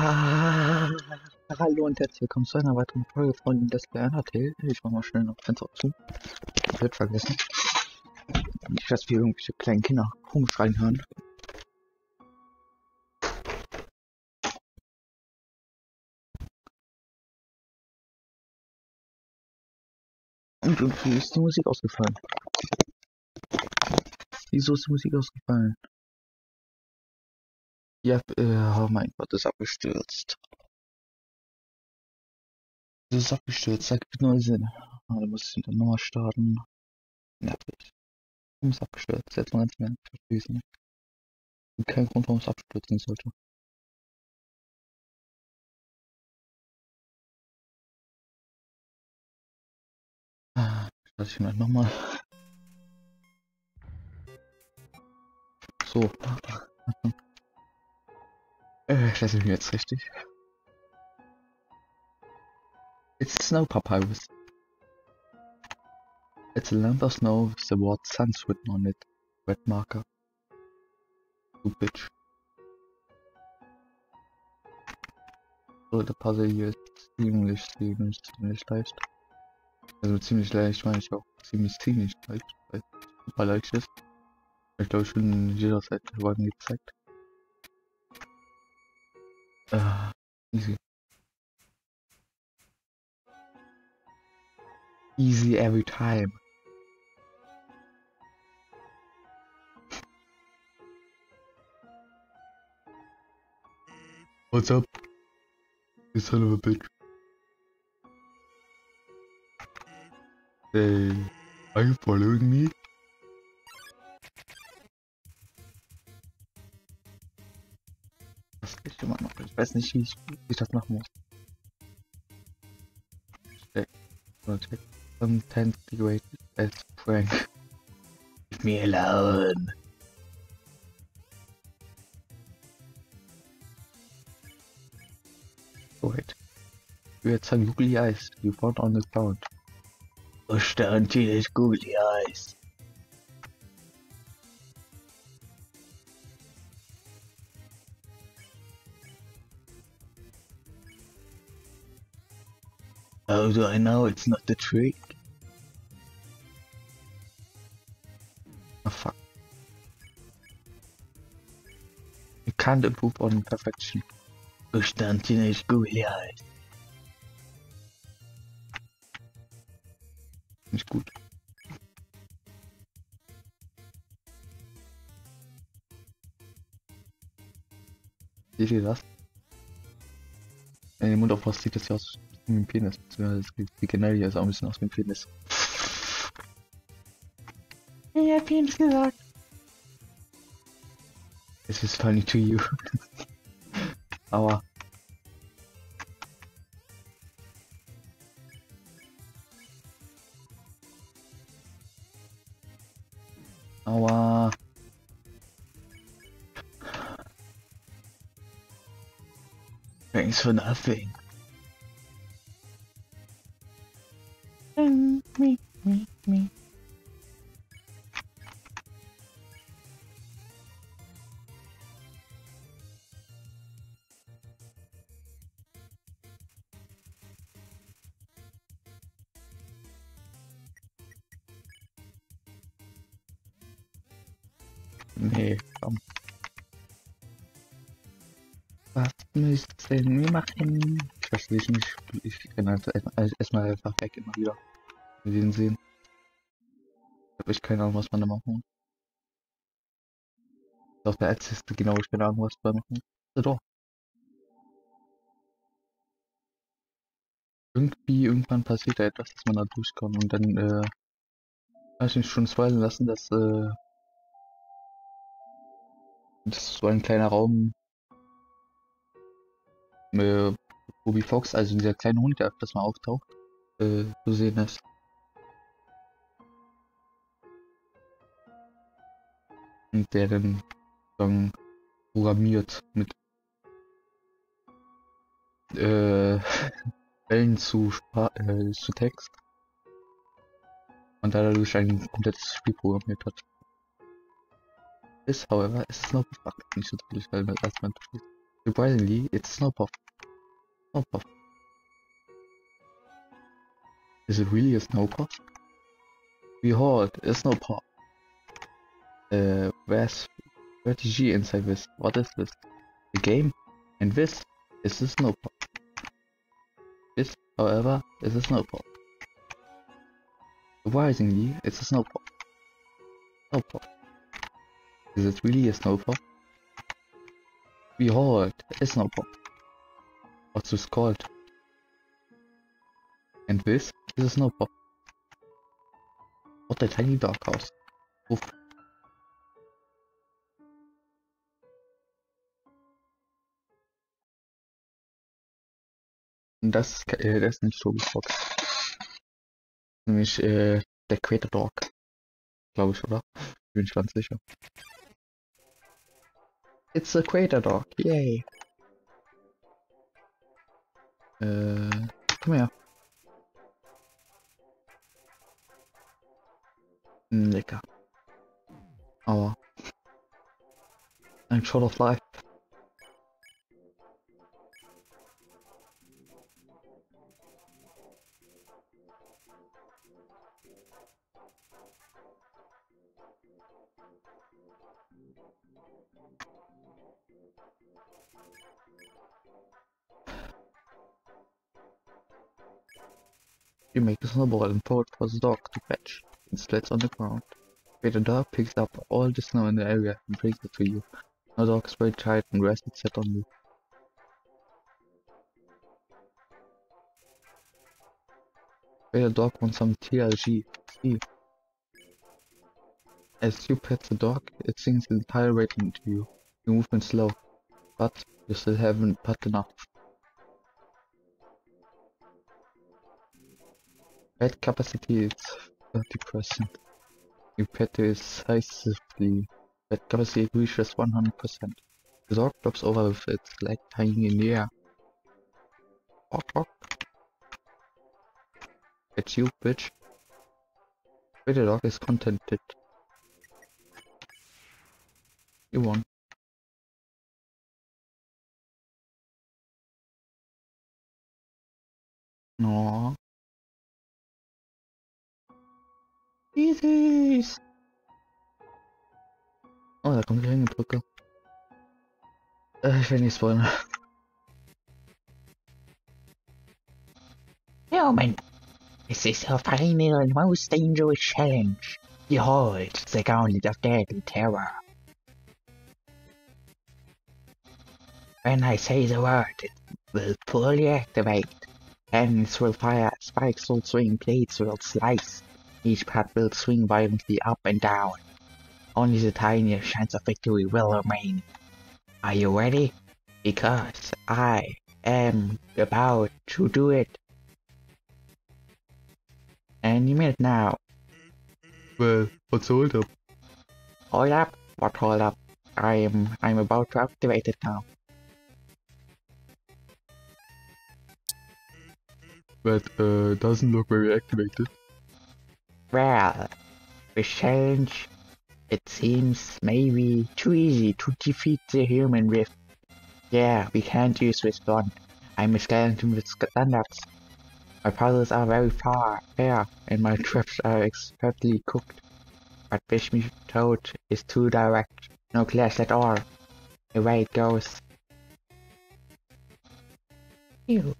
Ah, hallo und herzlich willkommen zu einer weiteren Folge von Let's Play Undertale. Ich mach mal schnell noch Fenster zu. Wird vergessen. Nicht, dass wir irgendwelche kleinen Kinder komisch reinhören. Und irgendwie ist die Musik ausgefallen. Wieso ist die Musik ausgefallen? Ja, oh mein Gott, ist abgestürzt. Das ist abgestürzt, da gibt neue Sinn. Ah, da muss ich dann nochmal starten. Nervig. Warum ist abgestürzt? Jetzt mal ganz mehr verstehen. Kein Grund, warum es abstürzen sollte. Ah, starte ich mal nochmal. So. Das ist mir jetzt richtig. It's snow papyrus. It's a lump of snow with the word Sans written on it. Red marker. Du Bitch. So, der Puzzle hier ist ziemlich leicht. Also ziemlich leicht meine ich auch ziemlich leicht, weil es super leicht ist. Ich glaube schon in jeder Seite worden gezeigt. Easy. Easy every time. What's up? You son of a bitch. Hey, are you following me? Das geht immer noch. Ich weiß nicht, wie ich das machen muss. Check. Sometimes decorated as prank. Leave me alone. Wait. You had some googly eyes you found on the ground. Push down to his googly eyes. How do I know it's not the trick? Oh fuck. You can't improve on perfection. Push down to his googly eyes. Nicht gut. Seht ihr das? Wenn ihr den Mund aufpasst, sieht das ja aus wie ein Penis. Das sieht generell hier auch ein bisschen aus wie ein Penis. Ich hab Penis gesagt. This is funny to you. Aber. Aua. Thanks for nothing. Me. Nee, komm. Was müssen wir machen? Ich verstehe es nicht. Ich kann halt erstmal einfach weg immer wieder. Wir den sehen. Habe ich keine Ahnung, was man da machen muss. Auf der Ads-Liste genau, ich keine Ahnung, was man machen muss. Ja, doch. Irgendwann passiert da etwas, dass man da durchkommt und dann, habe ich mich schon spoilern lassen, dass so ein kleiner Raum, Ruby Fox, also dieser kleine Hund, der öfters mal auftaucht, zu sehen ist. Und der dann programmiert mit Quellen zu Text und dadurch ein komplettes Spiel programmiert hat. However, es ist noch gefragt, nicht so natürlich, weil man erstmal beschließt. Surprisingly, it's Snowpuff. Snowpuff. Is it really a Snowpuff? Behold, a Snowpuff. Where's strategy inside this? What is this? The game? And this is a Snowpuff. This, however, is a Snowpuff. Surprisingly, it's a Snowpuff. Snowpuff. Is it really a Snowpuff? Behold, a Snowpuff. What's this called? And this is a Snowpuff. What a tiny doghouse. Oof. Das ist nicht Tobi Fox. Nämlich der Creator Dog. Glaube ich, oder? Bin ich ganz sicher. It's a Creator Dog. Yay. Komm her. Lecker. Aber I'm short of life. You make a snowball and throw it for the dog to fetch. It splits on the ground. The dog picks up all the snow in the area and brings it to you. The dog is very tired and rested set on you. The dog wants some TLG. See. As you pet the dog, it sinks the entire weight into you. Your movement slow, but you still haven't pet enough. Pet capacity is 30%. Your pet is decisively. Pet capacity reaches 100%. The dog drops over with its leg hanging in the air. Walk. It's you, bitch. The dog is contented. You won. No. Easy. Oh, da kommt die Hängebrücke. Ich will nicht spoilern. Human, this is a final and most dangerous challenge. Behold, the gauntlet of deadly terror. When I say the word, it will fully activate. Cannons will fire, spikes will swing, blades will slice. Each part will swing violently up and down. Only the tiniest chance of victory will remain. Are you ready? Because I am about to do it. Any minute now. Well, what's the hold up? Hold up? What hold up? I'm about to activate it now. That doesn't look very activated. Well, this challenge, it seems maybe too easy to defeat the human with. Yeah, we can't use this one. I'm a skeleton with standards. My puzzles are very fair, and my traps are expertly cooked. But Fish Me Toad is too direct. No clash at all. Away it goes. Ew.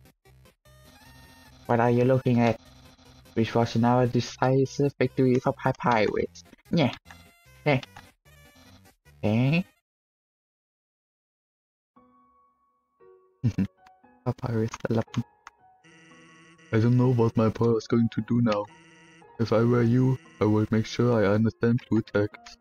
What are you looking at? Which was now a decisive victory for Pirates. Yeah. Eh. Eh? Papyrus, I love them. I don't know what my power is going to do now. If I were you, I would make sure I understand blue text.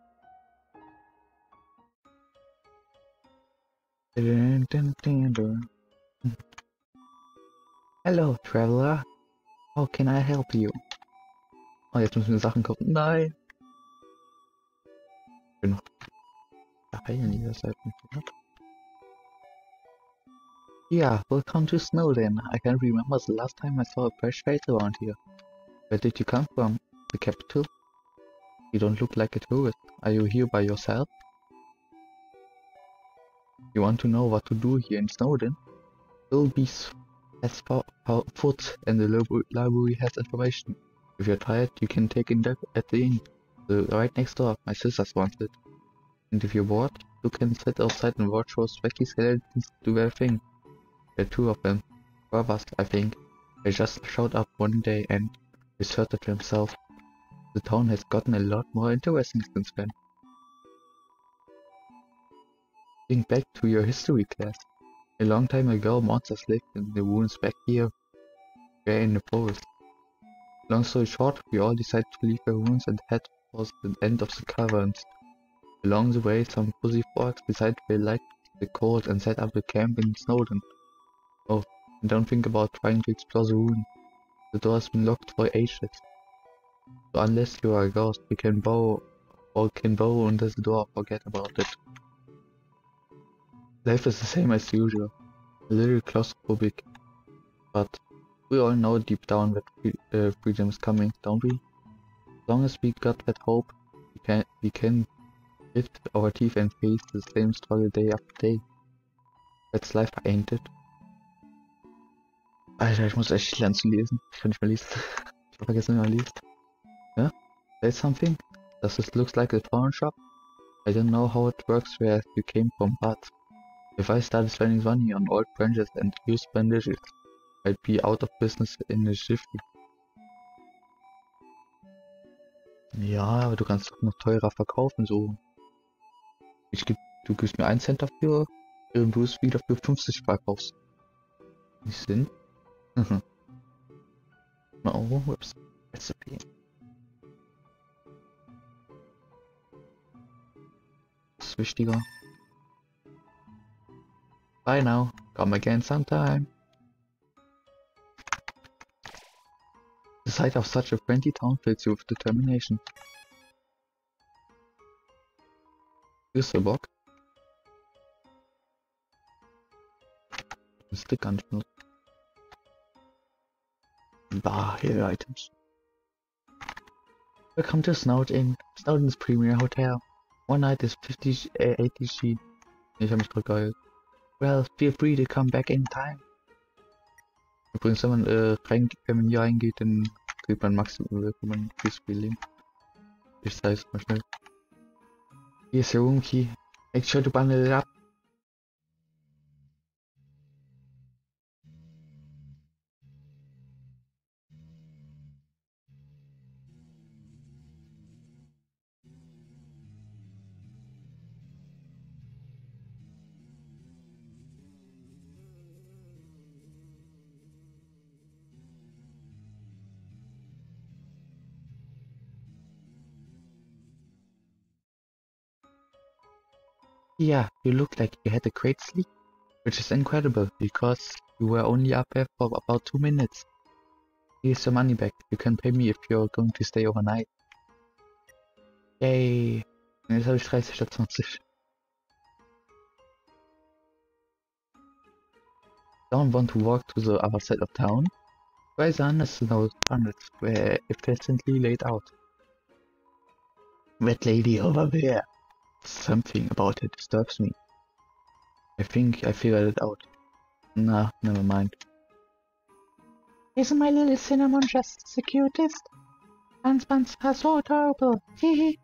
Hello, Traveler. How can I help you? Oh, jetzt müssen wir Sachen kaufen. Nein! Ich bin noch heilen dieser Seite. Yeah, welcome to Snowden. I can't remember the last time I saw a fresh face around here. Where did you come from? The capital? You don't look like a tourist. Are you here by yourself? You want to know what to do here in Snowden? You'll be as foot, and the library has information. If you're tired, you can take in at the inn, right next door. My sisters want it. And if you're bored, you can sit outside and watch those wacky skeletons do their thing. There are 2 of them. Brothers, I think. They just showed up one day and asserted themselves. The town has gotten a lot more interesting since then. Think back to your history class. A long time ago, monsters lived in the ruins back here, there in the forest. Long story short, we all decided to leave the ruins and head towards the end of the caverns. Along the way, some pussy frogs decided they liked the cold and set up a camp in Snowden. Oh, and don't think about trying to explore the ruin. The door has been locked for ages. So unless you are a ghost, you can bow under the door, forget about it. Life is the same as usual, a little claustrophobic, but we all know deep down that freedom is coming, don't we? As long as we got that hope, we can grit our teeth and face the same struggle day after day. That's life, ain't it? Alter, ich muss echt lernen zu lesen. Ich kann nicht mehr lesen. Ich hab vergessen, wie man liest. Yeah? Say something? Does this look like a pawn shop? I don't know how it works where you came from, but if I started spending money on old branches and used bandages, I'd be out of business in a jiffy. Ja, aber du kannst doch noch teurer verkaufen, so. Du gibst mir 1 Cent dafür, während du es wieder für 50 verkaufst. Nicht Sinn? Oh, whoops. Recipe. Das ist wichtiger. Bye now. Come again sometime. The sight of such a friendly town fills you with determination. Here's the book. It's the gunshot. Bah, here are items. Welcome to Snowden, Snowden's premier hotel. One night is 80 G. Ich hab mich gerade geil. Well, feel free to come back anytime. Übrigens, wenn man hier reingeht, dann kriegt man maximal willkommen Feeling. Ich zeig's mal schnell. Here's your room key. Make sure to bundle it up. Yeah, you look like you had a great sleep, which is incredible because you were only up there for about 2 minutes. Here's your money back. You can pay me if you're going to stay overnight. Yay! Jetzt habe ich 30 statt 20. Don't want to walk to the other side of town? Where the unnecessary tunnels were efficiently laid out. That lady over there. Something about it disturbs me. I think I figured it out. Nah, never mind. Isn't my little cinnamon just the cutest? Buns are so adorable. Hehe.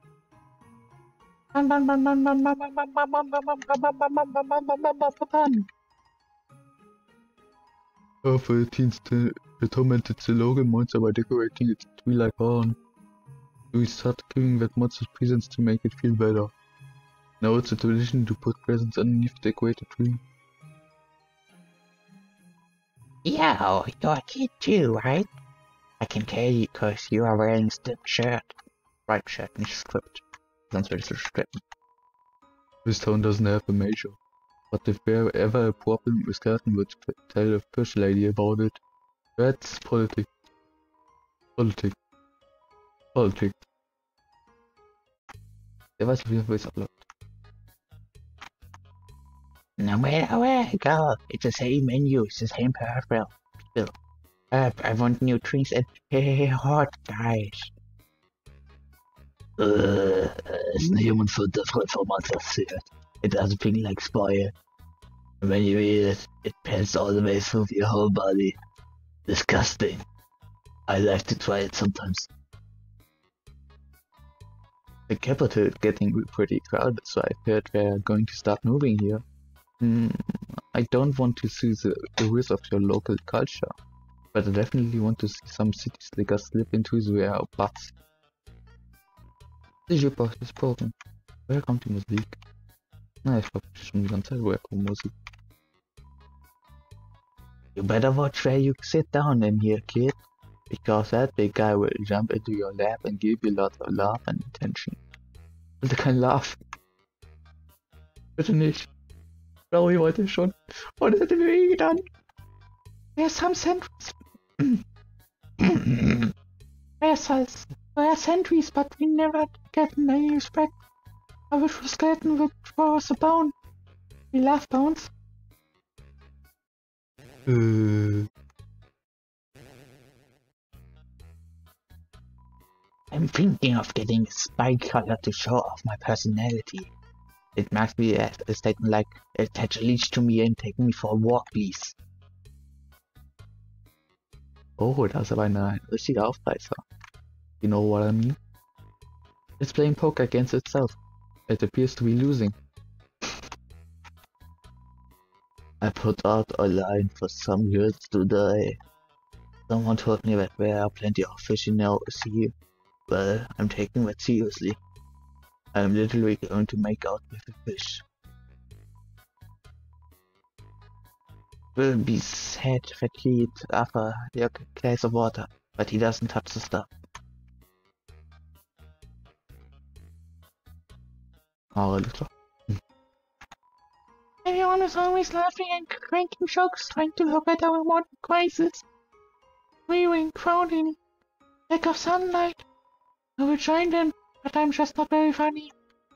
For the teens, the tormented the Logan monster by decorating its tree like horn. We start giving that monster presents to make it feel better. Now it's a tradition to put presents underneath the decorated tree. Yo, you're a kid too, right? I can tell you because you are wearing a striped shirt. Striped shirt, nicht stripped. Sonst werde ich so strippen. This town doesn't have a major. But if there ever a problem, a skeleton would tell the fish lady about it. That's politics. Politics. Politics. Der weiß auf jeden Fall, wie es abläuft. No matter where I go, it's the same menu, it's the same peripheral. Still, I want new drinks and hot guys. It's not human food, that's what someone said. It doesn't feel like spoil. When you eat it, it pans all the way through your whole body. Disgusting. I like to try it sometimes. The capital is getting pretty crowded, so I heard they're going to start moving here. I don't want to see the ruins of your local culture, but I definitely want to see some city slickers slip into their butts. Die Jukebox ist broken. Woher kommt die Musik? Na, ich glaube schon die ganze Zeit, woher kommt Musik? You better watch where you sit down in here, kid. Because that big guy will jump into your lap and give you lots of love and attention. Bitte kein Love. Bitte nicht. Flori wollte schon. Und es hätte mir eh getan. There's some sentries. There are sentries, but we never get any respect. I wish the skeleton would throw us a bone. We love bones. I'm thinking of getting a spike collar to show off my personality. It must be a statement like, attach a leash to me and take me for a walk, please. Oh, das ist aber ein richtiger Aufreißer. You know what I mean? It's playing poker against itself. It appears to be losing. I put out a line for some girls today. Someone told me that there are plenty of fish in the sea. Well, I'm taking that seriously. I'm literally going to make out with the fish. Will be sad that he'd offer a glass of water, but he doesn't touch the stuff. Alles klar. Everyone is always laughing and cranking jokes, trying to look at our modern crisis. We were crowded in lack of sunlight. I will join them, but I'm just not very funny.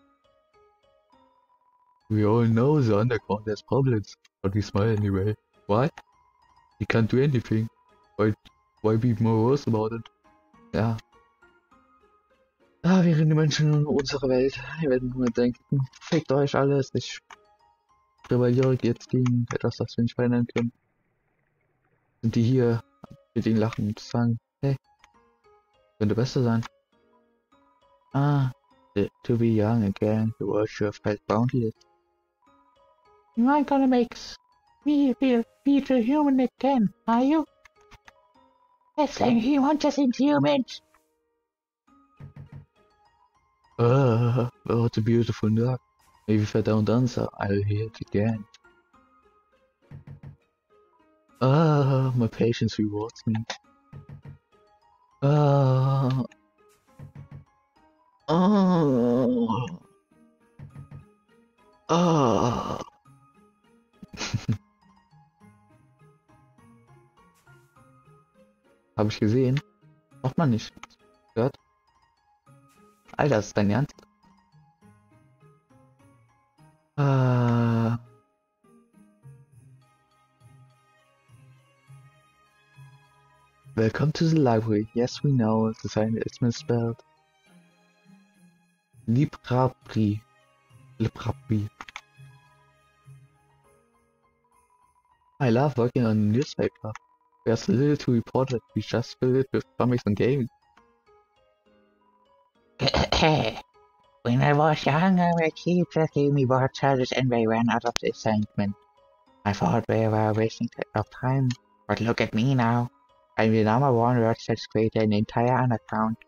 We all know the underground has problems, but we smile anyway. Why? We can't do anything. Why be morose about it? Ja. Wären die Menschen in unserer Welt, die werden nur denken, fickt euch alles, ich rebelliere jetzt gegen etwas, das wir nicht verändern können. Sind die hier mit ihnen lachen und sagen, hey, könnte besser sein. To be young again, the world sure felt boundless. You aren't gonna make me feel a human again, are you? That's like he wants us into humans. What a beautiful note. Maybe if I don't answer, I'll hear it again. My patience rewards me. Hab ich gesehen? Macht man nicht. Gehört? Alter, ist dein Ernst? Welcome to the library. Yes, we know the sign is misspelled. Library. I love working on a newspaper. There's little to report that we just fill it with comics and games. When I was young, my teacher gave me word charges and they ran out of the assignment. I thought they were wasting of time, but look at me now. I'm the #1 word search creator in the entire underground.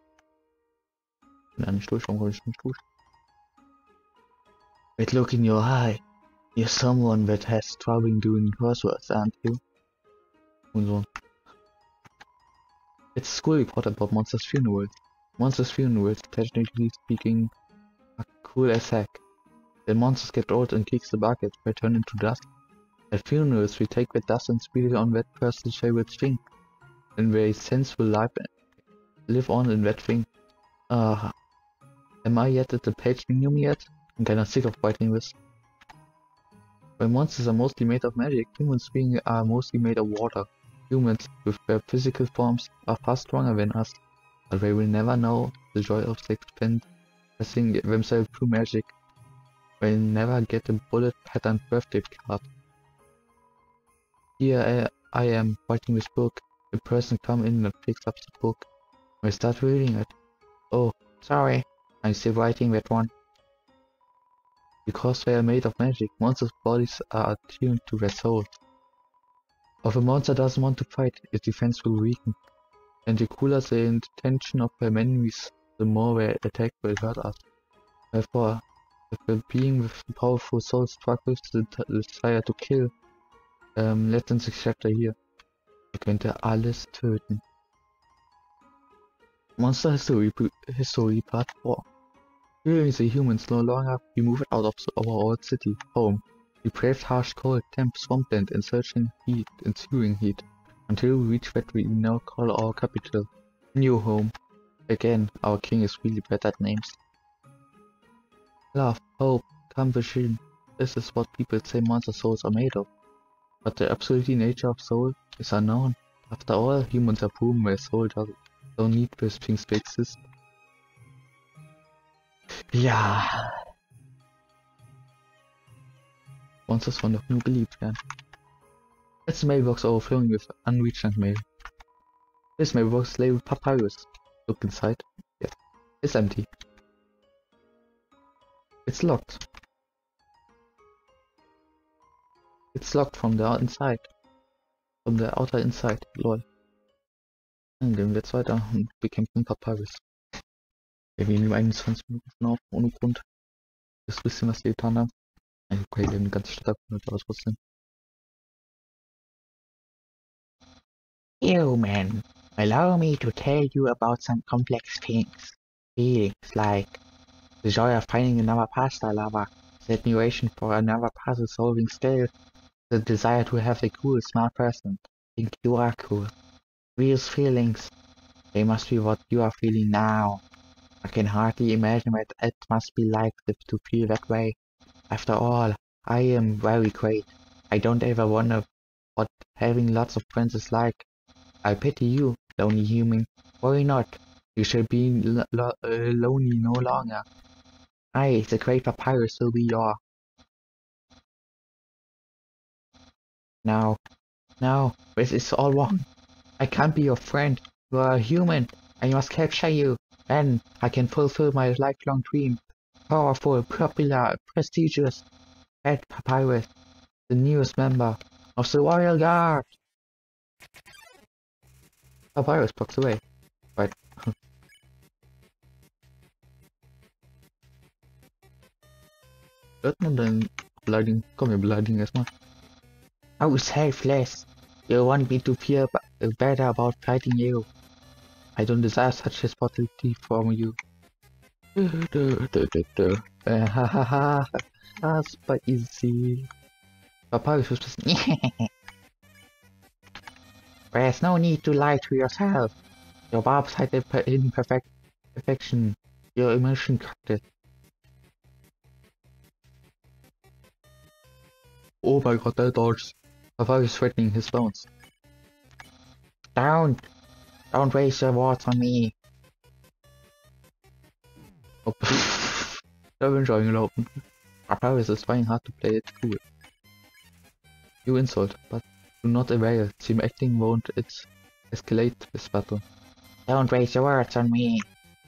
With look in your eye, you're someone that has trouble doing crosswords, aren't you? Und so. It's a school report about Monster's funerals. Monster's funerals, technically speaking, are cool as heck. When monsters get old and kicks the bucket, they turn into dust. At funerals, we take that dust and spread it on that person's favorite thing. And their sense will live on in that thing. Am I yet at the page medium yet? I'm kinda sick of fighting this. While monsters are mostly made of magic, humans being are mostly made of water. Humans, with their physical forms, are far stronger than us, but they will never know the joy of expressing themselves through magic. They'll never get a bullet patterned birthday card. Here I am writing this book. The person comes in and picks up the book. I start reading it. Oh, Sorry, I'm still writing that one. Because they are made of magic, monsters' bodies are attuned to their souls. If a monster doesn't want to fight, its defense will weaken. And the cooler the intention of their enemies, the more their attack will hurt us. Therefore, if a being with a powerful soul struggles the desire to kill, letzten Chapter hier. Er könnte alles töten. Monster History Part 4. Here the humans no longer be moved out of our old city, home. We braved harsh cold, damp swampland and searching heat, ensuing heat, until we reach what we now call our capital, new home. Again, our king is really bad at names. Love, hope, compassion, this is what people say monster souls are made of. But the absolute nature of soul is unknown. After all, humans have proven their soul don't need these things to exist. Ja. Monsters wollen doch nur geliebt werden. Letzte mailbox overflowing with unreached mail. This mailbox is labeled Papyrus. Look inside. Yes. It's empty. It's locked. It's locked from the inside. From the outer inside. Lol. Dann gehen wir jetzt weiter und bekämpfen Papyrus. Wir nehmen 21 Minuten auf, ohne Grund. Das bisschen, was wir getan haben. Okay, wir haben die ganze Stadt abgeholt, aber trotzdem. human. Allow me to tell you about some complex things. Feelings like the joy of finding another pasta lover, the admiration for another puzzle solving skill, the desire to have a cool, smart person. Think you are cool. These feelings, they must be what you are feeling now. I can hardly imagine what it must be like to feel that way. After all, I am very great. I don't ever wonder what having lots of friends is like. I pity you, lonely human. Worry not. You shall be lonely no longer. I, the great Papyrus, will be your. Now, this is all wrong. I can't be your friend. You are a human. I must capture you. Then I can fulfill my lifelong dream. Powerful, popular, prestigious, Red Papyrus, the newest member of the Royal Guard. Papyrus walks away. Right. Wird man denn beleidigen? Komm, wir beleidigen erstmal. Oh, selfless. You want me to feel better about fighting you. I don't desire such hospitality from you. Super easy. Papyrus ist das. There's no need to lie to yourself. Your barbs hide the hidden perfection. Your emotion cracked it. Oh my god, that dodges. Papyrus threatening his bones. Don't waste your words on me. Oh, da bin ich eingelaufen. Papyrus is trying hard to play it cool. You insult, but do not avail. Team acting won't escalate this battle. Don't waste your words on me.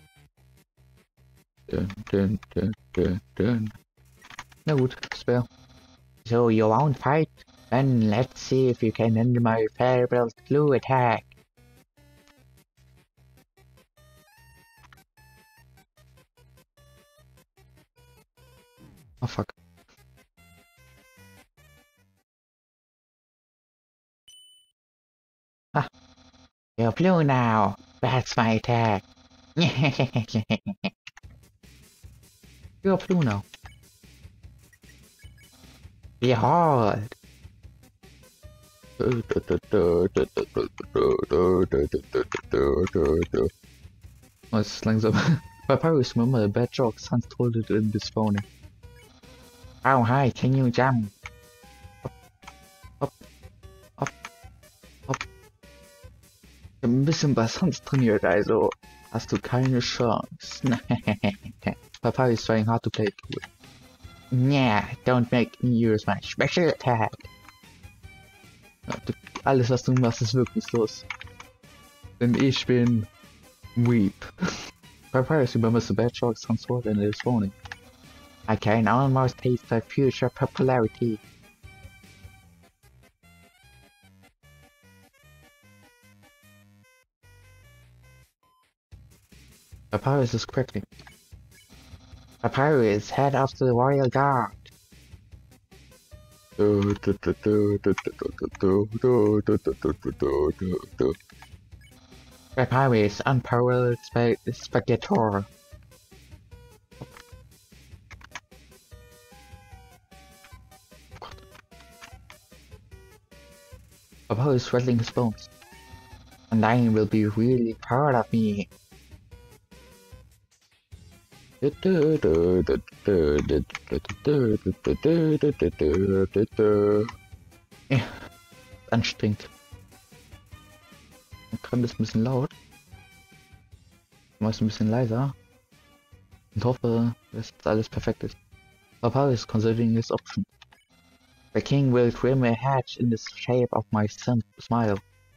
Dun. Na gut, Spare. So you won't fight? Then let's see if you can handle my Fireblast glue attack. Oh fuck. Ah, you're blue now. That's my attack. You're blue now. Behold. Oh, es ist langsam. Papyrus, remember the bad jokes Hans told it in this phone. How high can you jump? Up. Ich hab ein bisschen bei Hans trainiert, also hast du keine Chance. Papyrus is trying hard to play it cool. Yeah, don't make me use my special attack. alles was du machst ist wirkungslos. Denn ich bin Weep. Papyrus, remembers the bad sharks on sword and it is phony. I can almost taste the future popularity. Papyrus is correctly. Papyrus, head of the royal guard. Papyrus, unparalleled spectator. Papyrus rattling his bones. And I will be really proud of me. Ja, anstrengend. Gerade ist ein bisschen laut. Ich mache es ein bisschen leiser. Und hoffe, dass alles perfekt ist. Papa is considering his option. The king will trim a hatch in the shape of my son's smile.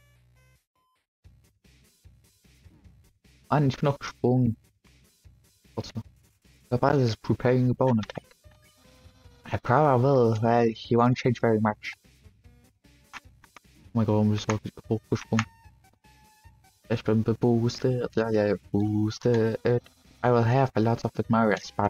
Ich bin noch gesprungen. Papa is preparing a bone attack. I probably will, well, he won't change very much. Oh mein Gott, warum bist du hochgesprungen? Ich bin boosted, ja, boosted. I will have a lot of admirers, but...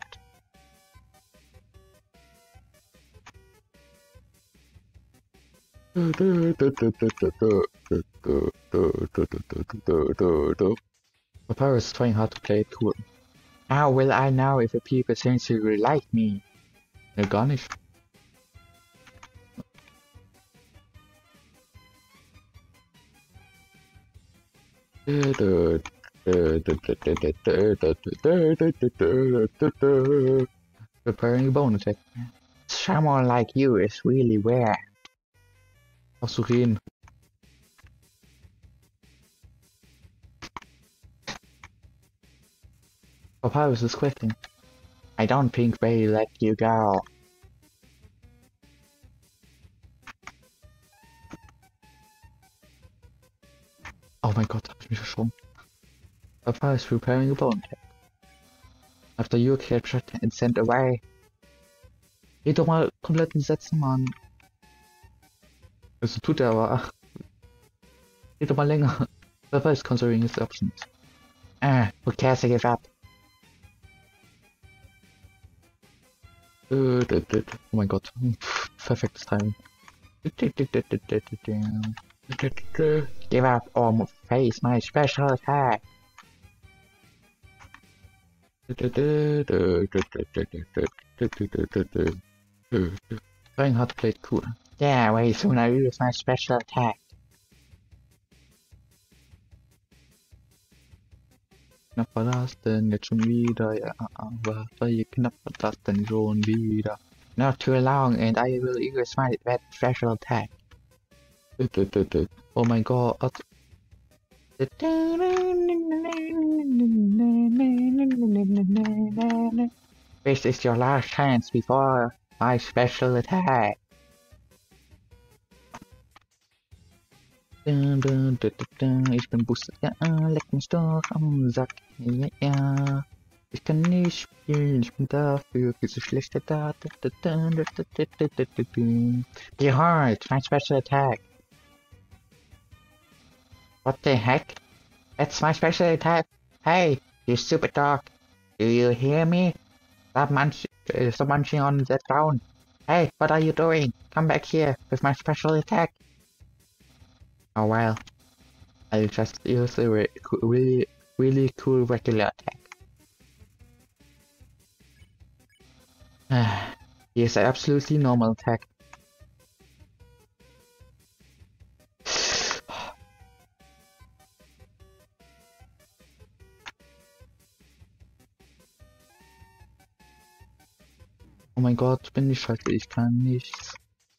Papyrus is trying hard to play it cool. How will I know if the people sincerely like me? Ne, gar nicht. Preparing a bone attack. Someone like you is really rare. Darfst du reden? Papyrus is questing. I don't think they let you go. Oh mein Gott, hab ich mich verschwommen. Papyrus preparing a bone attack. After you captured And sent away. Geh doch mal komplett in Sätzen, Mann. Also tut er aber. Ach. Geht doch mal länger. Papyrus considering his options. Who cares to give up? Oh mein Gott. Perfektes Timing. Give up or face my special attack. Trying hard to play it cool. Yeah, way soon I use my special attack. Knapp war das denn jetzt schon wieder? Ja, aber wie knapp war das denn schon wieder? Not too long and I will use my that special attack. Oh mein Gott. This is your last chance before my special attack. Ich bin boosted, ja, leck mich doch am Sack, ja, ja. Ich kann nicht spielen, ich bin dafür viel zu schlechter da. Behold, my special attack. What the heck? That's my special attack. Hey, you stupid dog. Do you hear me? Stop munching on that ground. Hey, what are you doing? Come back here with my special attack. Oh well. I'll just use a really cool regular attack. Here's an absolutely normal attack. Oh mein Gott, bin ich scheiße, ich kann nichts.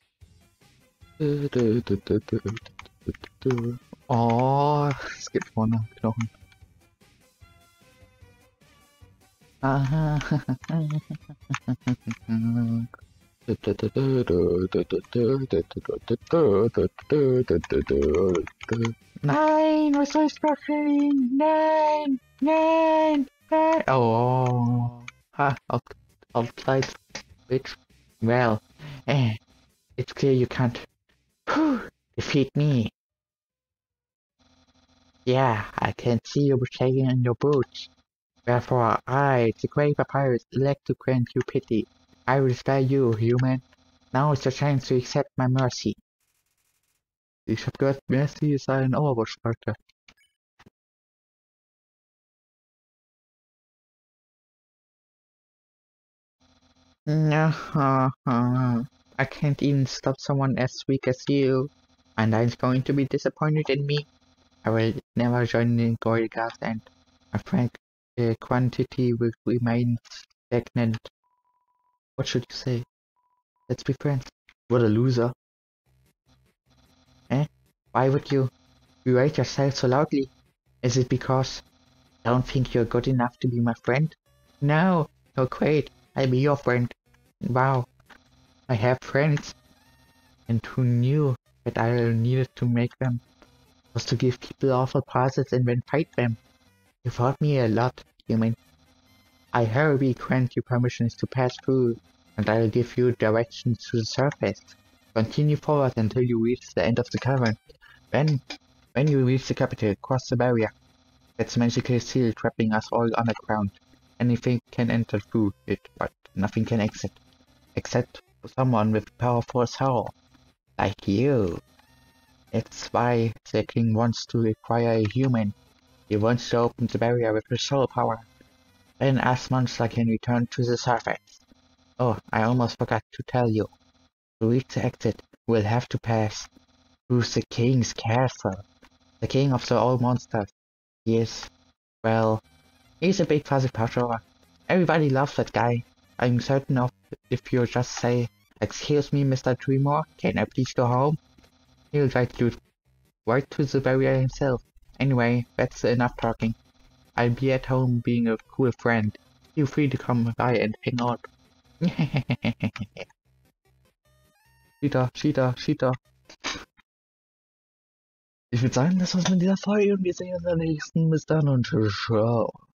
Oh, es geht vorne, Knochen. Nein, was soll ich machen? Nein, nein, nein. Oh, ha, outside, bitch. Well, it's clear you can't defeat me. Yeah, I can see you shaking in your boots. Therefore, I, the great papyrus, elect to grant you pity. I will spare you, human. Now is your chance to accept my mercy. Ich hab gehört, Messi ist ein Overwatch-Charakter. I can't even stop someone as weak as you. And I'm going to be disappointed in me. I will never join the Gold Guard and my frank quantity will remain stagnant. What should you say? Let's be friends. What a loser. Why would you berate yourself so loudly? Is it because you don't think you're good enough to be my friend? No, you're great. I'll be your friend. Wow, I have friends. And who knew that I needed to make them was to give people awful prizes and then fight them. You taught me a lot, human. I hereby grant you permissions to pass through, and I'll give you directions to the surface. Continue forward until you reach the end of the cavern. When you reach the capital, cross the barrier. That's a magical seal trapping us all underground. Anything can enter through it, but nothing can exit. Except someone with powerful soul. Like you. That's why the king wants to acquire a human. He wants to open the barrier with his soul power. Then us monster can return to the surface. Oh, I almost forgot to tell you. To reach the exit, we'll have to pass through the king's castle. The king of the all monsters. Yes, well, he's a big fuzzy pushover. Everybody loves that guy. I'm certain of if you just say, "Excuse me, Mr. Tremor, can I please go home?" He'll guide you right to the barrier himself. Anyway, that's enough talking. I'll be at home being a cool friend. Feel free to come by and hang out. Cheater. Ich würde sagen, das war's mit dieser Folge und wir sehen uns in der nächsten. Bis dann und ciao.